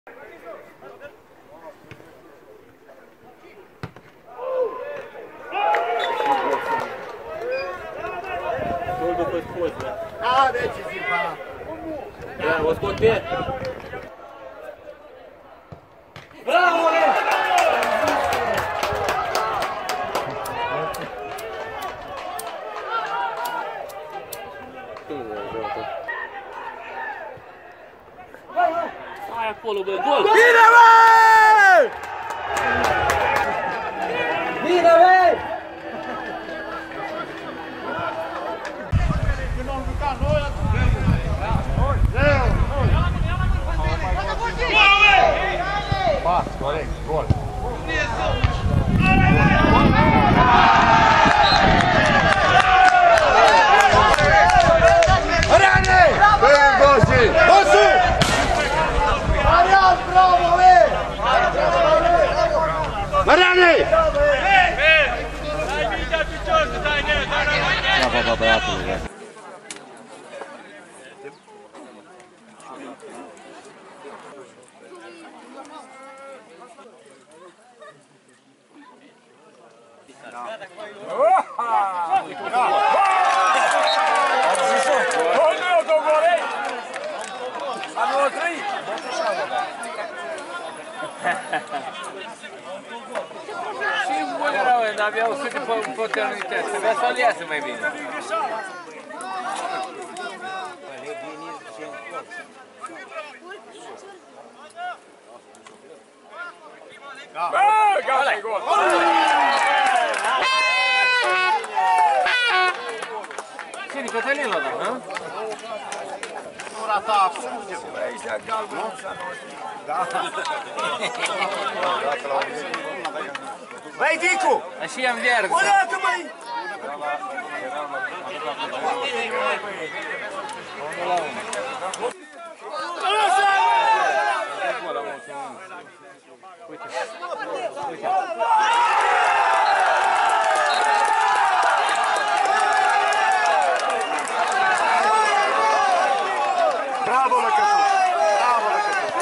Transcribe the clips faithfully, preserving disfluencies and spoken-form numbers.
Gol după scos, da? Da, decisiv, da. Da, o scot pe. Bravo, Re! Hai acolo, bă, gol! Bine, bă! Bine, bă! Când am jucat noi, atunci... Pas, corect, gol! Mariane! Bine, Gosi! Gosu! Marian, bravo, bă! Mariane! Dai mingea picior, să dai ne, dai ne! Da, da, da, băiatul, da. Și în bune rău, dar avea o sută de paternități, trebuia să-l iasă mai bine. Bă, gata, e gol! Cine, Cătălin l-a dat, nu? Nu rata absolut. Aici de galben, Da. Băi, Dicu! Așa i-am verde. Oleacă, băi! Bravo, Lăcătuș! Bravo, Lăcătuș!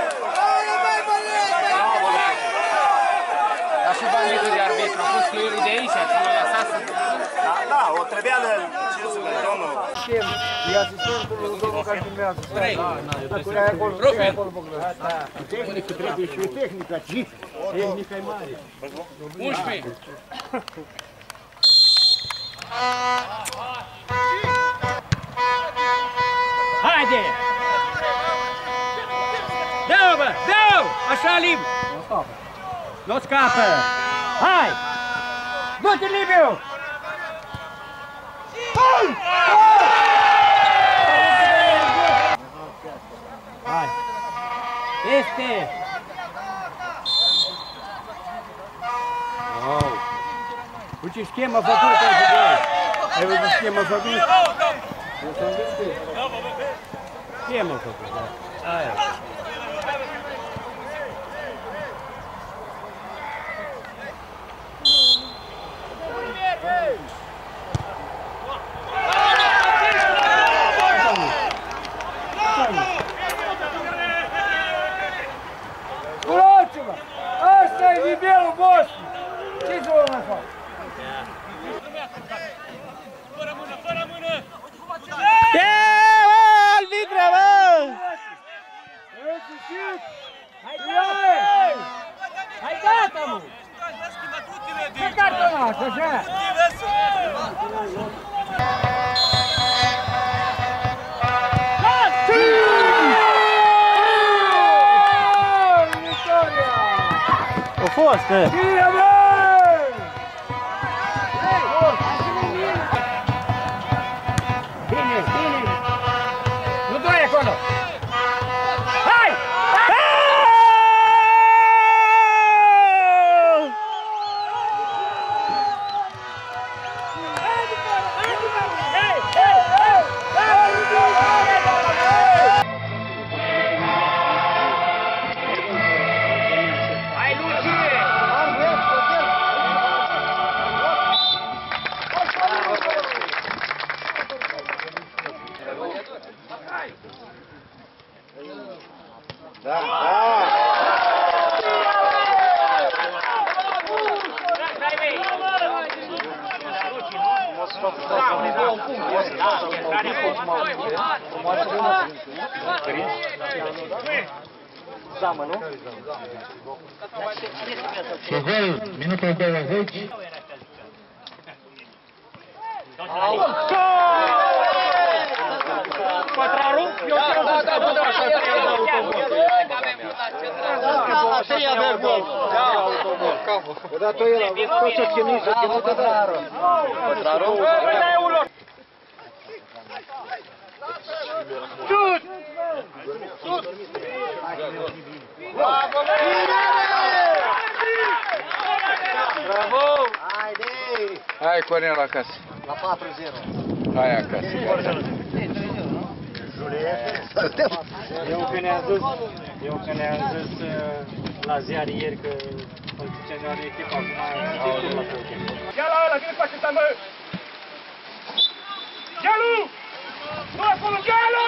Bravo, Lăcătuș! Dar și banditul de arbitru, a pus fluierul de aici, și l-a lăsat să... Da, da, o trebuia de... Ce să vezi, domnul? E asistentul domnul care filmează. Trei. Acolo, acolo, acolo, tehnică trebuie și tehnica, G. Tehnica e mare. unsprezece. Haide! Dă-o, bă! Dă-o! Așa, Liviu! Nu scapă! Hai! Du-te, Liviu! Hai! Este! Wow! Uite schema făcută pentru voi! Ai văzut schema făcută? Eu s-am gândit. Schema făcută, da. Aia. Curați-vă! Asta e nivelul vostru! Ce să vă mai fac? Fără mână, fără mână! Te, bă, arbitra, bă! Hai gata! Hai gata, mă! Ce cartonaș, așa? A fost, e? Bine, bă! Bine, bine! Nu doi acolo! Hai! Hai, Lucie! Și gol, minutul douăzeci. Pătraru? Eu cred că da, da, da, așa trebuie de autobol. Așa e de gol. Da, autobol. Odată el a văzut tot ce chinui, să chinui de Pătraru. Pătraru? Șut! Șut! Bravo! Bravo! Haide! Hai, Cornel, acasă. La patru zero. Hai acasă. Eu că ne-am zis, eu că ne-am zis la ziar ieri că ce ne are echipa acum, știți cum la fel. Ia la ăla, vine face ta, mă! Gelu! Nu acolo, Gelu!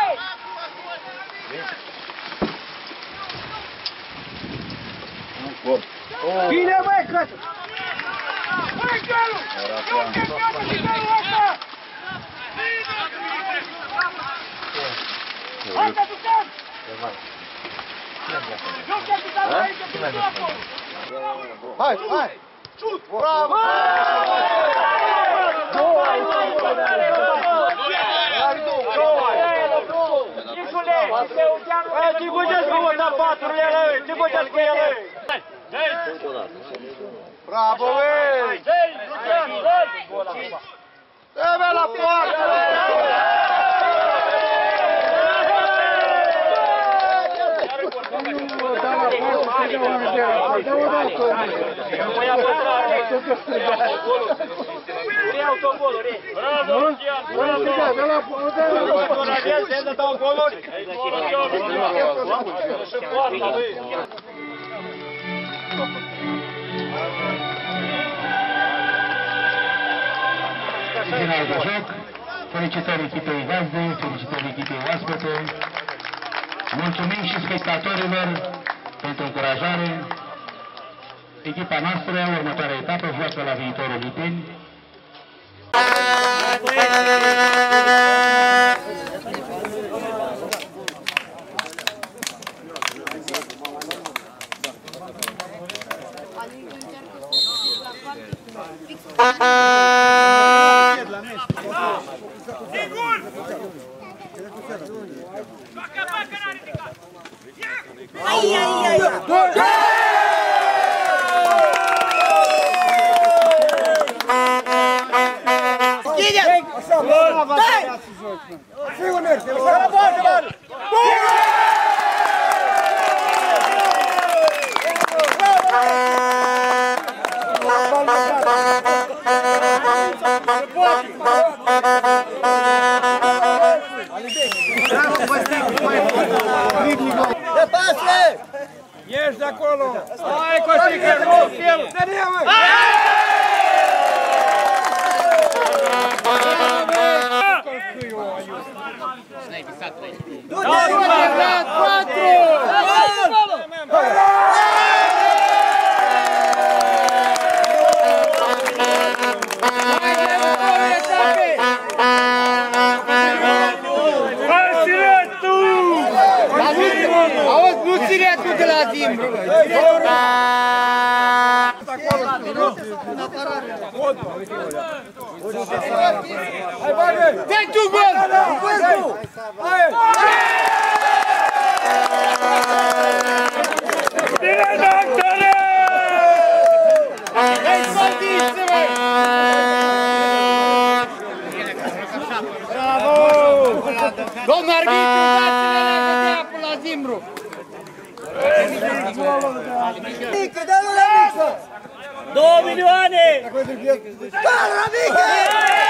Bine, băi, că... Băi, Gelu! Eu te cheamă și Gelu ăsta! Hai, că ducem! Eu te ducem aici, tu acolo! Hai, hai! Bravo! Ce băgeți cu o da paturile ăla, ce băgeți cu ele? Bravo, băi! Trebuie la poartă! Bravo, Lucian! Final de joc. Felicitări echipei gazdei, felicitări echipei oaspete. Mulțumim și spectatorilor pentru încurajare. Echipa noastră, următoarea etapă, joacă la viitorul Lipeni. Ai, ai, ai! Sigur merge! Bravo, bravo! Ești de acolo! Hai, Costică, nu film! Dă-ne-a, mă! Auzi, nu ține tu de la Zimbru! Hai, bagă! Dă-i tu gol! Hai! Bine, doctore! Hai, saltiți, măi! Bravo! Domnul arbitru, dați-le la apă la Zimbru! Mică, dă-l la mică! Două milioane! Dă-l la mică!